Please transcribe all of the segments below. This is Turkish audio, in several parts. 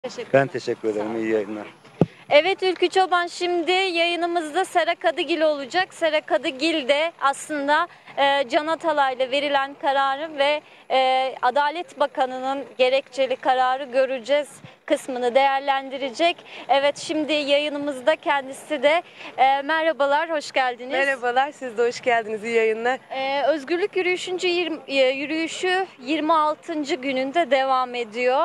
Teşekkürler. Ben teşekkür ederim. İyi yayınlar. Evet Ülkü Çoban, şimdi yayınımızda Sera Kadıgil olacak. Sera Kadıgil de aslında Can Atalay'la verilen kararı ve Adalet Bakanı'nın gerekçeli kararı göreceğiz kısmını değerlendirecek. Evet, şimdi yayınımızda kendisi de. Merhabalar, hoş geldiniz. Merhabalar, siz de hoş geldiniz. İyi yayınlar. Özgürlük yürüyüşü 26. gününde devam ediyor.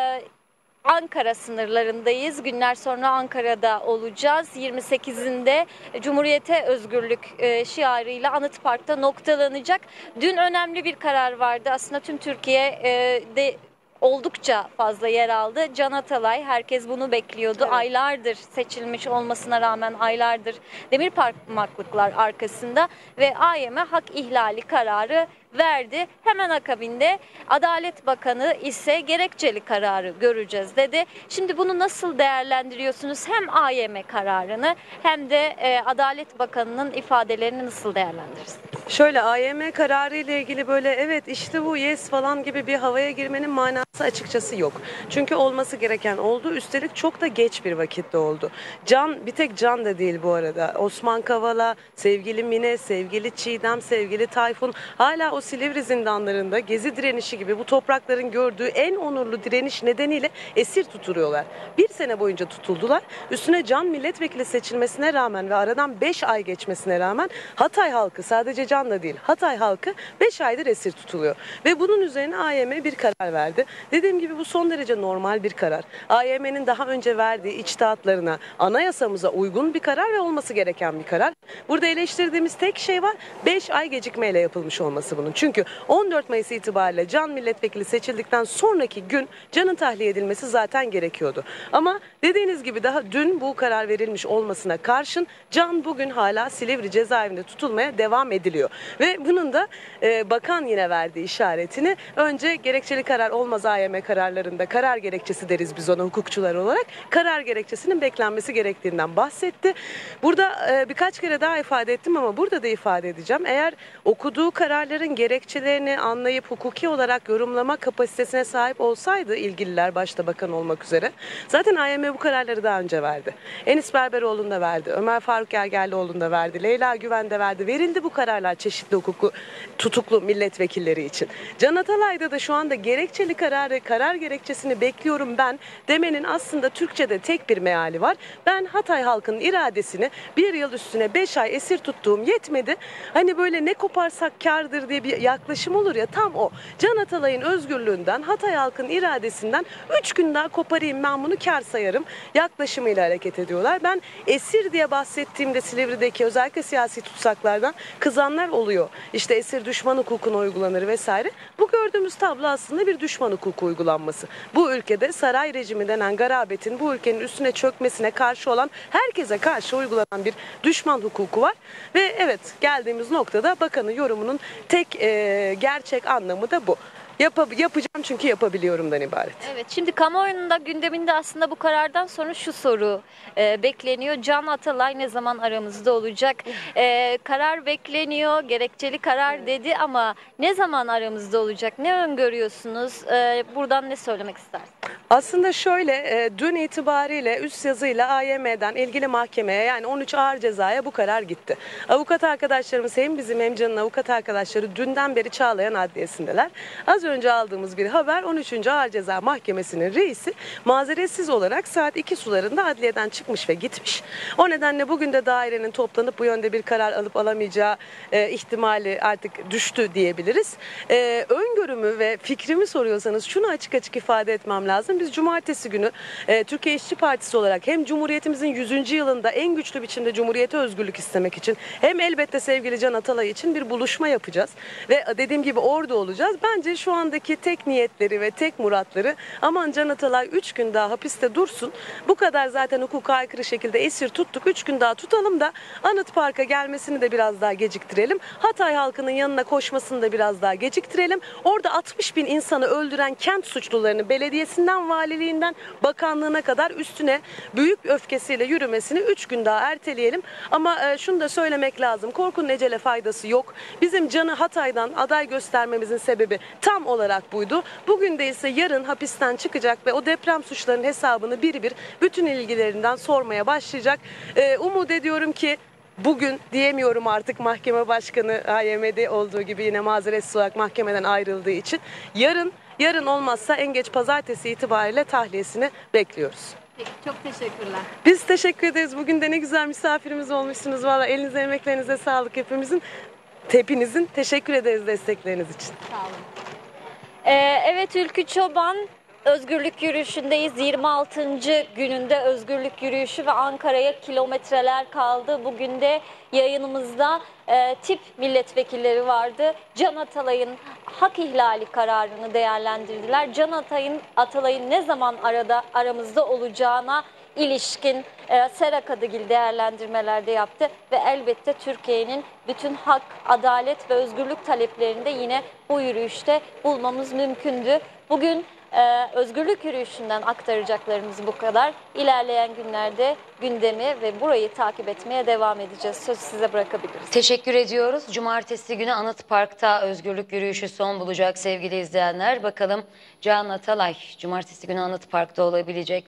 Ankara sınırlarındayız. Günler sonra Ankara'da olacağız. 28'inde Cumhuriyete Özgürlük şiarıyla Anıt Park'ta noktalanacak. Dün önemli bir karar vardı. Aslında tüm Türkiye'de oldukça fazla yer aldı. Can Atalay, herkes bunu bekliyordu. Evet. Aylardır seçilmiş olmasına rağmen aylardır demir parmaklıklar arkasında ve AYM hak ihlali kararı verdi. Hemen akabinde Adalet Bakanı ise gerekçeli kararı göreceğiz dedi. Şimdi bunu nasıl değerlendiriyorsunuz? Hem AYM kararını hem de Adalet Bakanı'nın ifadelerini nasıl değerlendirirsiniz? Şöyle, AYM kararı ile ilgili böyle evet işte bu yes falan gibi bir havaya girmenin manası açıkçası yok. Çünkü olması gereken oldu. Üstelik çok da geç bir vakitte oldu. Can, bir tek Can da değil bu arada. Osman Kavala, sevgili Mine, sevgili Çiğdem, sevgili Tayfun hala o Silivri zindanlarında Gezi direnişi gibi bu toprakların gördüğü en onurlu direniş nedeniyle esir tutuluyorlar. Bir sene boyunca tutuldular. Üstüne Can milletvekili seçilmesine rağmen ve aradan 5 ay geçmesine rağmen Hatay halkı, sadece Can da değil, Hatay halkı 5 aydır esir tutuluyor. Ve bunun üzerine AYM bir karar verdi. Dediğim gibi bu son derece normal bir karar. AYM'nin daha önce verdiği içtihatlarına, anayasamıza uygun bir karar ve olması gereken bir karar. Burada eleştirdiğimiz tek şey var, 5 ay gecikmeyle yapılmış olması bunun. Çünkü 14 Mayıs itibariyle Can milletvekili seçildikten sonraki gün Can'ın tahliye edilmesi zaten gerekiyordu. Ama dediğiniz gibi daha dün bu karar verilmiş olmasına karşın Can bugün hala Silivri cezaevinde tutulmaya devam ediliyor. Ve bunun da bakan yine verdiği işaretini, önce gerekçeli karar olmaz AYM kararlarında, karar gerekçesi deriz biz ona hukukçular olarak, karar gerekçesinin beklenmesi gerektiğinden bahsetti. Burada birkaç kere daha ifade ettim ama burada da ifade edeceğim. Eğer okuduğu kararların gerekçelerini anlayıp hukuki olarak yorumlama kapasitesine sahip olsaydı ilgililer, başta bakan olmak üzere, zaten AYM bu kararları daha önce verdi. Enis Berberoğlu'nda da verdi, Ömer Faruk Gergerlioğlu'nda da verdi, Leyla Güven'de verdi. Verildi bu kararlar çeşitli hukuku tutuklu milletvekilleri için. Can Atalay'da da şu anda gerekçeli kararı, karar gerekçesini bekliyorum ben demenin aslında Türkçe'de tek bir meali var. Ben Hatay halkının iradesini bir yıl üstüne 5 ay esir tuttuğum yetmedi. Hani böyle ne koparsak kârdır diye bir yaklaşım olur ya, tam o. Can Atalay'ın özgürlüğünden, Hatay halkının iradesinden 3 gün daha koparayım, ben bunu kâr sayarım yaklaşımıyla hareket ediyorlar. Ben esir diye bahsettiğimde Silivri'deki özellikle siyasi tutsaklardan kızanlar oluyor. İşte esir düşman hukukuna uygulanır vesaire. Bu gördüğümüz tablo aslında bir düşman hukuku uygulanması. Bu ülkede saray rejimi denen garabetin bu ülkenin üstüne çökmesine karşı olan herkese karşı uygulanan bir düşman hukuku var. Ve evet, geldiğimiz noktada bakanın yorumunun tek gerçek anlamı da bu. Yapacağım çünkü yapabiliyorumdan ibaret. Evet, şimdi kamuoyunun da gündeminde aslında bu karardan sonra şu soru bekleniyor. Can Atalay ne zaman aramızda olacak? Karar bekleniyor, gerekçeli karar dedi ama ne zaman aramızda olacak? Ne öngörüyorsunuz? Buradan ne söylemek istersiniz? Aslında şöyle, dün itibariyle üst yazıyla AYM'den ilgili mahkemeye, yani 13 ağır cezaya bu karar gitti. Avukat arkadaşlarımız, hem bizim hem Can'ın avukat arkadaşları dünden beri Çağlayan Adliyesi'ndeler. Az önce aldığımız bir haber, 13. Ağır Ceza Mahkemesi'nin reisi mazeretsiz olarak saat 2 sularında adliyeden çıkmış ve gitmiş. O nedenle bugün de dairenin toplanıp bu yönde bir karar alıp alamayacağı ihtimali artık düştü diyebiliriz. Öngörümü ve fikrimi soruyorsanız şunu açık açık ifade etmem lazım. Biz cumartesi günü Türkiye İşçi Partisi olarak hem Cumhuriyetimizin 100. yılında en güçlü biçimde Cumhuriyete özgürlük istemek için hem elbette sevgili Can Atalay için bir buluşma yapacağız. Ve dediğim gibi orada olacağız. Bence şu andaki tek niyetleri ve tek muratları, aman Can Atalay 3 gün daha hapiste dursun. Bu kadar zaten hukuka aykırı şekilde esir tuttuk. 3 gün daha tutalım da Anıt Park'a gelmesini de biraz daha geciktirelim. Hatay halkının yanına koşmasını da biraz daha geciktirelim. Orada 60 bin insanı öldüren kent suçlularını belediyesinden, valiliğinden, bakanlığına kadar üstüne büyük öfkesiyle yürümesini 3 gün daha erteleyelim. Ama şunu da söylemek lazım. Korkunun ecele faydası yok. Bizim Can'ı Hatay'dan aday göstermemizin sebebi tam tam olarak buydu. Bugün de ise yarın hapisten çıkacak ve o deprem suçlarının hesabını bir bir bütün ilgilerinden sormaya başlayacak. Umut ediyorum ki bugün diyemiyorum artık, mahkeme başkanı AYM'de olduğu gibi yine mazeretsiz olarak mahkemeden ayrıldığı için. Yarın olmazsa en geç pazartesi itibariyle tahliyesini bekliyoruz. Peki, çok teşekkürler. Biz teşekkür ederiz. Bugün de ne güzel misafirimiz olmuşsunuz. Valla elinize emeklerinize sağlık hepinizin. Teşekkür ederiz destekleriniz için. Sağ olun. Evet, Ülkü Çoban özgürlük yürüyüşündeyiz. 26. gününde özgürlük yürüyüşü ve Ankara'ya kilometreler kaldı. Bugün de yayınımızda tip milletvekilleri vardı. Can Atalay'ın hak ihlali kararını değerlendirdiler. Can Atalay'ın ne zaman aramızda olacağına ilişkin Sera Kadıgil değerlendirmelerde yaptı ve elbette Türkiye'nin bütün hak, adalet ve özgürlük taleplerini de yine bu yürüyüşte bulmamız mümkündü. Bugün özgürlük yürüyüşünden aktaracaklarımız bu kadar. İlerleyen günlerde gündemi ve burayı takip etmeye devam edeceğiz. Sözü size bırakabiliriz. Teşekkür ediyoruz. Cumartesi günü Anıt Park'ta özgürlük yürüyüşü son bulacak sevgili izleyenler. Bakalım Can Atalay Cumartesi günü Anıt Park'ta olabilecek